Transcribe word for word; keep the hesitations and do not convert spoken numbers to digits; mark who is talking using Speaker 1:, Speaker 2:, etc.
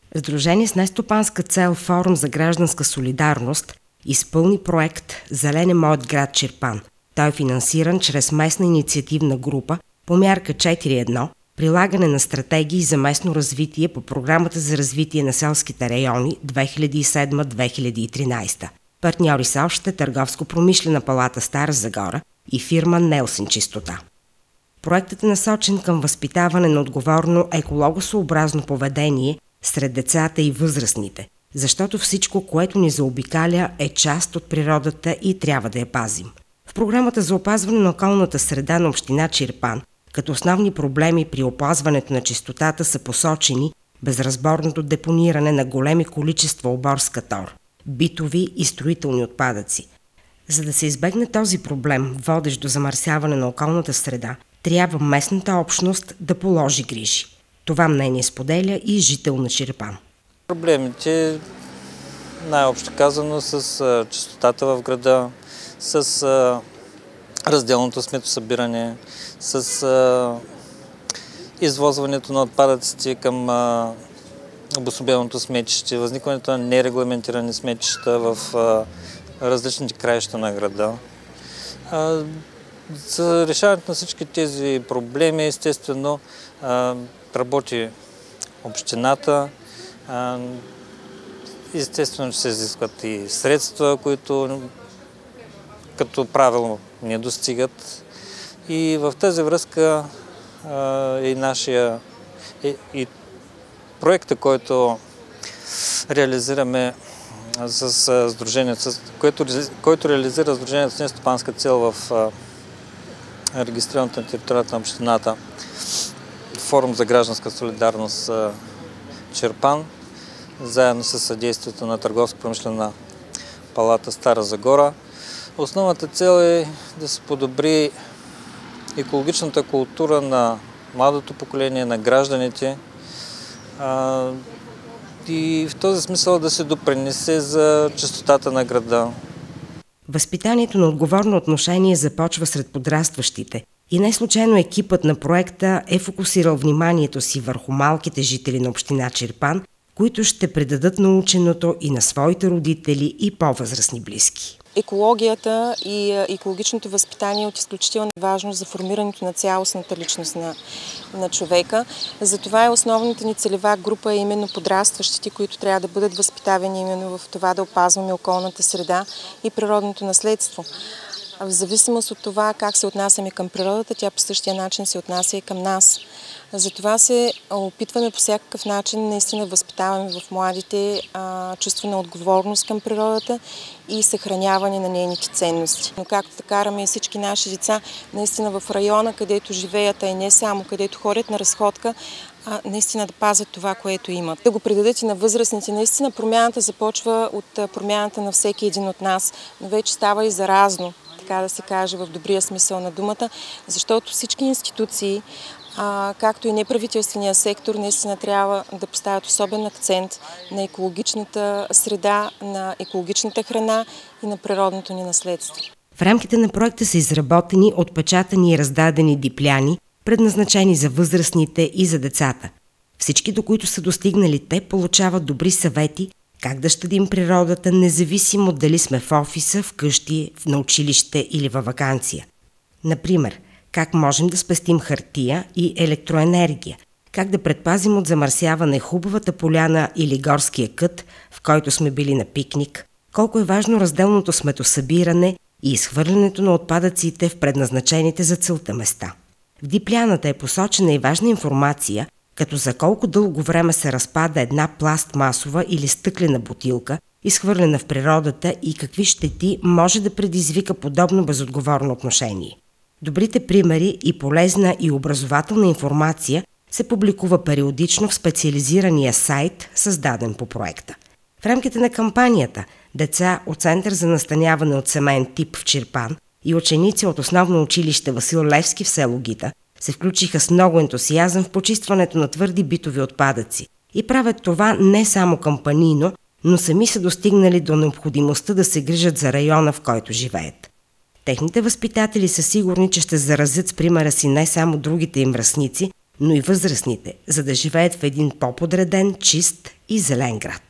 Speaker 1: Сдружение с нестопанска цел Форум за гражданска солидарност изпълни проект "Зелен е моят град Чирпан". Той е финансиран чрез местна инициативна група по мярка четири едно прилагане на стратегии за местно развитие по Програмата за развитие на селските райони две хиляди и седма - две хиляди и тринадесета. Партньори са още Търговско-промишлена палата Стара Загора и фирма Нелсин Чистота. Проектът е насочен към възпитаване на отговорно екологосъобразно поведение сред децата и възрастните, защото всичко, което ни заобикаля, е част от природата и трябва да я пазим. В програмата за опазване на околната среда на община Чирпан, като основни проблеми при опазването на чистотата са посочени безразборното депониране на големи количества оборска тор, битови и строителни отпадъци. За да се избегне този проблем, водещ до замърсяване на околната среда, трябва местната общност да положи грижи. Това мнение споделя и жител на Чирпан.
Speaker 2: Проблемите, най-общо казано, с чистотата в града, с а, разделното сметосъбиране, с а, извозването на отпадъците към а, обособеното сметище, възникването на нерегламентирани сметища в а, различните краища на града. А, за решаването на всички тези проблеми, естествено, а, работи общината. А, естествено, че се изискват и средства, които като правило не достигат. И в тази връзка а, и нашия и, и проекта, който реализираме с сдружението, който, който реализира сдружението с нестопанска цел в а, регистрираната на територията на общината Форум за гражданска солидарност а, Чирпан, заедно с съдействието на Търговско-промишлена палата Стара Загора. Основната цел е да се подобри екологичната култура на младото поколение, на гражданите а, и в този смисъл да се допринесе за чистотата на града.
Speaker 1: Възпитанието на отговорно отношение започва сред подрастващите и не случайно екипът на проекта е фокусирал вниманието си върху малките жители на община Чирпан, които ще предадат наученото и на своите родители и по-възрастни близки.
Speaker 3: Екологията и екологичното възпитание е от изключителна важност за формирането на цялостната личност на, на човека. Затова е основната ни целева група е именно подрастващите, които трябва да бъдат възпитавани именно в това да опазваме околната среда и природното наследство. В зависимост от това как се отнасяме към природата, тя по същия начин се отнася и към нас. Затова се опитваме по всякакъв начин наистина възпитаваме в младите а, чувство на отговорност към природата и съхраняване на нейните ценности. Но както да караме и всички наши деца наистина в района, където живеят, а и не само, където ходят на разходка, а, наистина да пазят това, което имат. Да го предадат и на възрастните. Наистина промяната започва от промяната на всеки един от нас, но вече става и заразно, така да се каже, в добрия смисъл на думата, защото всички институции, а, както и неправителствения сектор, наистина трябва да поставят особен акцент на екологичната среда, на екологичната храна и на природното ни наследство.
Speaker 1: В рамките на проекта са изработени, отпечатани и раздадени дипляни, предназначени за възрастните и за децата. Всички, до които са достигнали те, получават добри съвети как да щадим природата, независимо дали сме в офиса, в къщи, на училище или във ваканция. Например, как можем да спестим хартия и електроенергия, как да предпазим от замърсяване хубавата поляна или горския кът, в който сме били на пикник, колко е важно разделното сметосъбиране и изхвърлянето на отпадъците в предназначените за целта места. В дипляната е посочена и важна информация, като за колко дълго време се разпада една пластмасова или стъклена бутилка, изхвърлена в природата и какви щети може да предизвика подобно безотговорно отношение. Добрите примери и полезна и образователна информация се публикува периодично в специализирания сайт, създаден по проекта. В рамките на кампанията деца от Център за настаняване от семейен тип в Чирпан и ученици от основно училище Васил Левски в село Гита се включиха с много ентусиазъм в почистването на твърди битови отпадъци и правят това не само кампанийно, но сами са достигнали до необходимостта да се грижат за района, в който живеят. Техните възпитатели са сигурни, че ще заразят с примера си не само другите им връстници, но и възрастните, за да живеят в един по-подреден, чист и зелен град.